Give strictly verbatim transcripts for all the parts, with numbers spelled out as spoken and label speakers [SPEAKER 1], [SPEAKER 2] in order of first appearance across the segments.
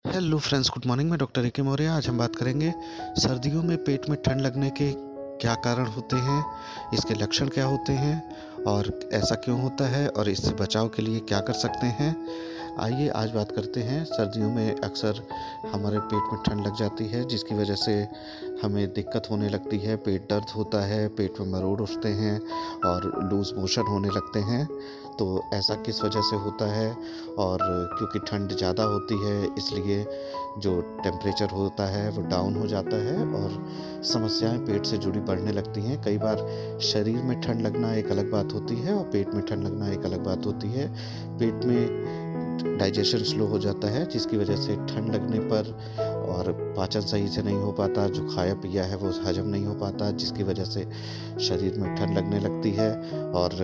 [SPEAKER 1] Hello friends, good morning. मैं doctor A K Maurya. आज हम बात करेंगे सर्दियों में पेट में ठंड लगने के क्या कारण होते हैं, इसके लक्षण क्या होते हैं और ऐसा क्यों होता है और इससे बचाव के लिए क्या कर सकते हैं। आइए आज बात करते हैं। सर्दियों में अक्सर हमारे पेट में ठंड लग जाती है, जिसकी वजह से हमें दिक्कत होने लगती है। पेट दर्द होता है, पेट में मरोड़ उठते हैं और लूज़ मोशन होने लगते हैं। तो ऐसा किस वजह से होता है? और क्योंकि ठंड ज़्यादा होती है, इसलिए जो टेम्परेचर होता है वो डाउन हो जाता है और समस्याएं पेट से जुड़ी बढ़ने लगती हैं। कई बार शरीर में ठंड लगना एक अलग बात होती है और पेट में ठंड लगना एक अलग बात होती है। पेट में डाइजेशन स्लो हो जाता है, जिसकी वजह से ठंड लगने पर और पाचन सही से नहीं हो पाता, जो खाया पिया है वो हजम नहीं हो पाता, जिसकी वजह से शरीर में ठंड लगने लगती है। और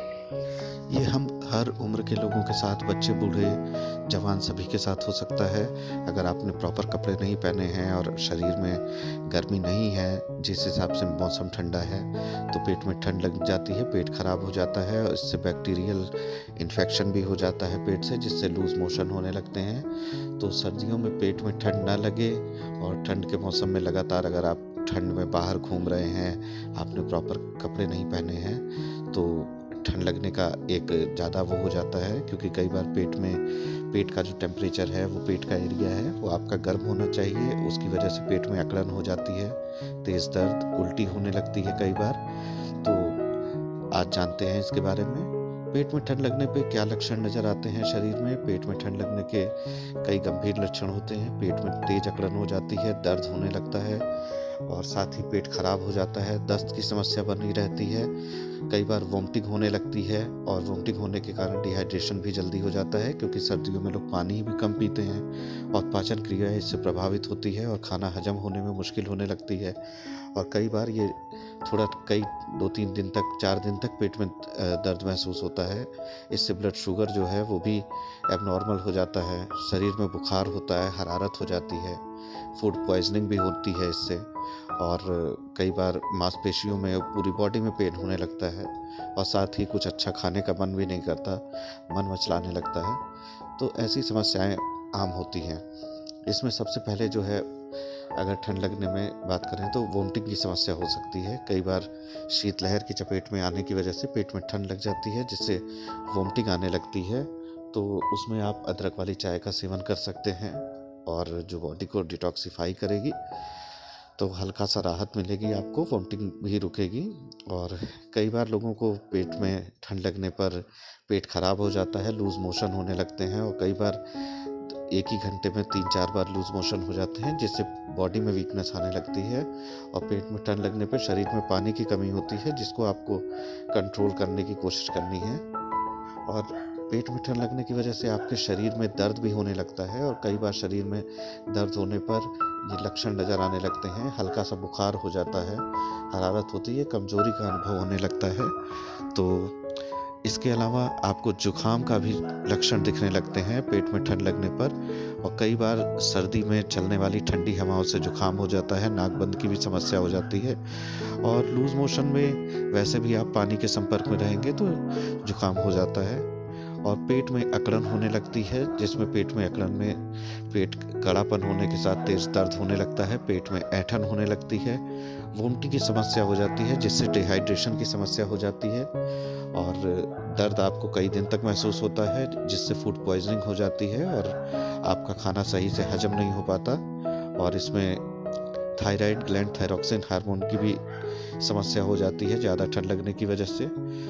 [SPEAKER 1] ये हम हर उम्र के लोगों के साथ, बच्चे बूढ़े जवान सभी के साथ हो सकता है। अगर आपने प्रॉपर कपड़े नहीं पहने हैं और शरीर में गर्मी नहीं है, जिस हिसाब से मौसम ठंडा है, तो पेट में ठंड लग जाती है, पेट खराब हो जाता है और इससे बैक्टीरियल इन्फेक्शन भी हो जाता है पेट से, जिससे लूज मोशन होने लगते हैं। तो सर्दियों में पेट में ठंड ना लगे और ठंड के मौसम में लगातार अगर आप ठंड में बाहर घूम रहे हैं, आपने प्रॉपर कपड़े नहीं पहने हैं, तो ठंड लगने का एक ज़्यादा वो हो जाता है। क्योंकि कई बार पेट में पेट का जो टेम्परेचर है, वो पेट का एरिया है, वो आपका गर्म होना चाहिए। उसकी वजह से पेट में अकड़न हो जाती है, तेज़ दर्द, उल्टी होने लगती है कई बार। तो आज जानते हैं इसके बारे में। पेट में ठंड लगने पे क्या लक्षण नज़र आते हैं शरीर में। पेट में ठंड लगने के कई गंभीर लक्षण होते हैं। पेट में तेज अकड़न हो जाती है, दर्द होने लगता है और साथ ही पेट खराब हो जाता है, दस्त की समस्या बनी रहती है। कई बार वोमिटिंग होने लगती है और वोमिटिंग होने के कारण डिहाइड्रेशन भी जल्दी हो जाता है, क्योंकि सर्दियों में लोग पानी भी कम पीते हैं और पाचन क्रिया इससे प्रभावित होती है और खाना हजम होने में मुश्किल होने लगती है। और कई बार ये थोड़ा कई दो तीन दिन तक, चार दिन तक पेट में दर्द महसूस होता है। इससे ब्लड शुगर जो है वो भी एबनॉर्मल हो जाता है, शरीर में बुखार होता है, हरारत हो जाती है, फूड पॉइजनिंग भी होती है इससे। और कई बार मांसपेशियों में, पूरी बॉडी में पेन होने लगता है और साथ ही कुछ अच्छा खाने का मन भी नहीं करता, मन मचलाने लगता है। तो ऐसी समस्याएं आम होती हैं। इसमें सबसे पहले जो है, अगर ठंड लगने में बात करें तो वोमिटिंग की समस्या हो सकती है। कई बार शीतलहर की चपेट में आने की वजह से पेट में ठंड लग जाती है, जिससे वोमिटिंग आने लगती है। तो उसमें आप अदरक वाली चाय का सेवन कर सकते हैं और जो बॉडी को डिटॉक्सिफाई करेगी, तो हल्का सा राहत मिलेगी आपको, वोमिटिंग भी रुकेगी। और कई बार लोगों को पेट में ठंड लगने पर पेट खराब हो जाता है, लूज मोशन होने लगते हैं और कई बार एक ही घंटे में तीन चार बार लूज मोशन हो जाते हैं, जिससे बॉडी में वीकनेस आने लगती है। और पेट में ठंड लगने पर शरीर में पानी की कमी होती है, जिसको आपको कंट्रोल करने की कोशिश करनी है। और पेट में ठंड लगने की वजह से आपके शरीर में दर्द भी होने लगता है और कई बार शरीर में दर्द होने पर ये लक्षण नज़र आने लगते हैं। हल्का सा बुखार हो जाता है, हरारत होती है, कमजोरी का अनुभव होने लगता है। तो इसके अलावा आपको जुखाम का भी लक्षण दिखने लगते हैं पेट में ठंड लगने पर। और कई बार सर्दी में चलने वाली ठंडी हवाओं से जुखाम हो जाता है, नाक बंद की भी समस्या हो जाती है। और लूज मोशन में वैसे भी आप पानी के संपर्क में रहेंगे तो जुखाम हो जाता है। और पेट में अकड़न होने लगती है, जिसमें पेट में अकड़न में पेट कड़ापन होने के साथ तेज दर्द होने लगता है, पेट में ऐंठन होने लगती है, वोमिटिंग की समस्या हो जाती है, जिससे डिहाइड्रेशन की समस्या हो जाती है और दर्द आपको कई दिन तक महसूस होता है, जिससे फूड पॉइजनिंग हो जाती है और आपका खाना सही से हजम नहीं हो पाता। और इसमें थायराइड ग्लैंड, थायरॉक्सिन हार्मोन की भी समस्या हो जाती है ज़्यादा ठंड लगने की वजह से।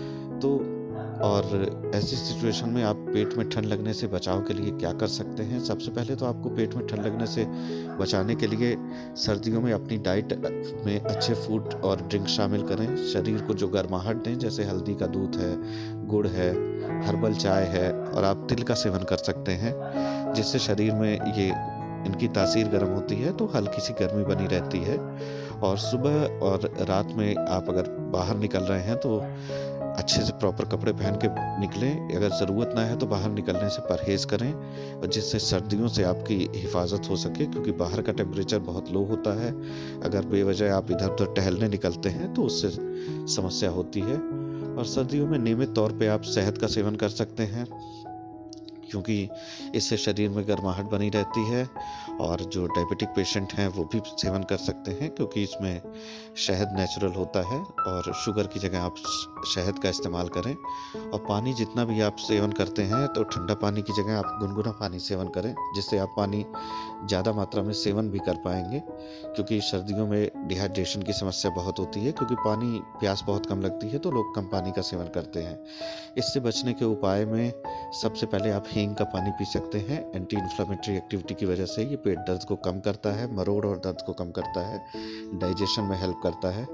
[SPEAKER 1] तो और ऐसी सिचुएशन में आप पेट में ठंड लगने से बचाव के लिए क्या कर सकते हैं। सबसे पहले तो आपको पेट में ठंड लगने से बचाने के लिए सर्दियों में अपनी डाइट में अच्छे फूड और ड्रिंक शामिल करें। शरीर को जो गर्माहट दें, जैसे हल्दी का दूध है, गुड़ है, हर्बल चाय है और आप तिल का सेवन कर सकते हैं, जिससे शरीर में ये इनकी तासीर गर्म होती है तो हल्की सी गर्मी बनी रहती है। और सुबह और रात में आप अगर बाहर निकल रहे हैं तो अच्छे से प्रॉपर कपड़े पहन के निकलें। अगर ज़रूरत ना है तो बाहर निकलने से परहेज़ करें, और जिससे सर्दियों से आपकी हिफाजत हो सके, क्योंकि बाहर का टेम्परेचर बहुत लो होता है। अगर बेवजह आप इधर उधर टहलने निकलते हैं तो उससे समस्या होती है। और सर्दियों में नियमित तौर पे आप शहद का सेवन कर सकते हैं, क्योंकि इससे शरीर में गर्माहट बनी रहती है। और जो डायबिटिक पेशेंट हैं वो भी सेवन कर सकते हैं, क्योंकि इसमें शहद नेचुरल होता है और शुगर की जगह आप शहद का इस्तेमाल करें। और पानी जितना भी आप सेवन करते हैं तो ठंडा पानी की जगह आप गुनगुना पानी सेवन करें, जिससे आप पानी ज़्यादा मात्रा में सेवन भी कर पाएंगे, क्योंकि सर्दियों में डिहाइड्रेशन की समस्या बहुत होती है, क्योंकि पानी प्यास बहुत कम लगती है तो लोग कम पानी का सेवन करते हैं। इससे बचने के उपाय में सबसे पहले आप हींग का पानी पी सकते हैं। एंटी इन्फ्लेमेटरी एक्टिविटी की वजह से ये पेट दर्द को कम करता है, मरोड़ और दर्द को कम करता है, डाइजेशन में हेल्प करता है।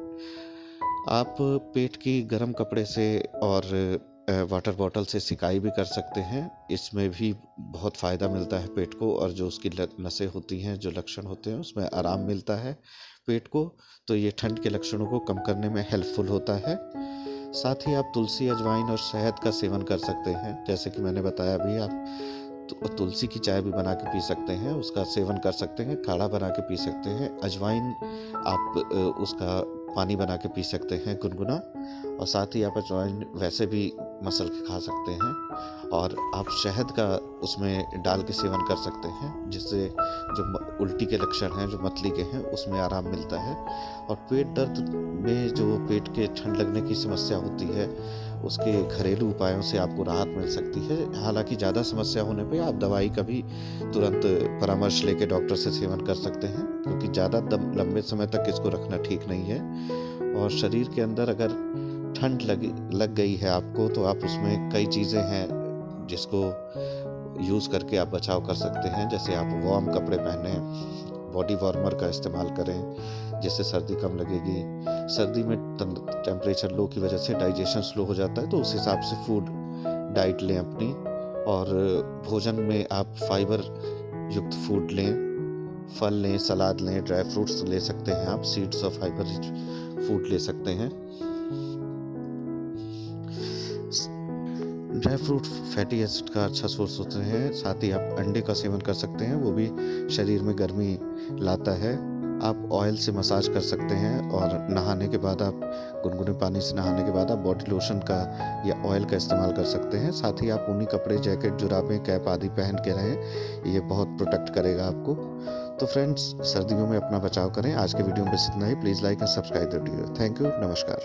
[SPEAKER 1] आप पेट की गर्म कपड़े से और वाटर बॉटल से सिकाई भी कर सकते हैं, इसमें भी बहुत फ़ायदा मिलता है पेट को, और जो उसकी नसें होती हैं, जो लक्षण होते हैं, उसमें आराम मिलता है पेट को। तो ये ठंड के लक्षणों को कम करने में हेल्पफुल होता है। साथ ही आप तुलसी, अजवाइन और शहद का सेवन कर सकते हैं। जैसे कि मैंने बताया अभी, आप तुलसी की चाय भी बना के पी सकते हैं, उसका सेवन कर सकते हैं, काढ़ा बना के पी सकते हैं। अजवाइन आप उसका पानी बना के पी सकते हैं गुनगुना, और साथ ही आप अजवाइन वैसे भी मसल के खा सकते हैं। और आप शहद का उसमें डाल के सेवन कर सकते हैं, जिससे जो उल्टी के लक्षण हैं, जो मतली के हैं, उसमें आराम मिलता है। और पेट दर्द में जो पेट के ठंड लगने की समस्या होती है, उसके घरेलू उपायों से आपको राहत मिल सकती है। हालांकि ज़्यादा समस्या होने पे आप दवाई का भी तुरंत परामर्श लेके डॉक्टर से सेवन कर सकते हैं, क्योंकि ज़्यादा लंबे समय तक इसको रखना ठीक नहीं है। और शरीर के अंदर अगर ठंड लगी लग गई है आपको, तो आप उसमें कई चीज़ें हैं जिसको यूज़ करके आप बचाव कर सकते हैं। जैसे आप वार्म कपड़े पहने, बॉडी वार्मर का इस्तेमाल करें, जिससे सर्दी कम लगेगी। सर्दी में टेम्परेचर लो की वजह से डाइजेशन स्लो हो जाता है, तो उस हिसाब से फूड डाइट लें अपनी। और भोजन में आप फाइबर युक्त फूड लें, फल लें, सलाद लें, ड्राई फ्रूट्स ले सकते हैं आप, सीड्स और फाइबर रिच फूड ले सकते हैं। ड्राई फ्रूट फैटी एसिड का अच्छा सोर्स होते हैं। साथ ही आप अंडे का सेवन कर सकते हैं, वो भी शरीर में गर्मी लाता है। आप ऑयल से मसाज कर सकते हैं, और नहाने के बाद आप गुनगुने पानी से नहाने के बाद आप बॉडी लोशन का या ऑयल का इस्तेमाल कर सकते हैं। साथ ही आप ऊनी कपड़े, जैकेट, जुराबें, कैप आदि पहन के रहें, ये बहुत प्रोटेक्ट करेगा आपको। तो फ्रेंड्स, सर्दियों में अपना बचाव करें। आज के वीडियो में बस इतना ही। Please like and subscribe the video. Thank you, नमस्कार।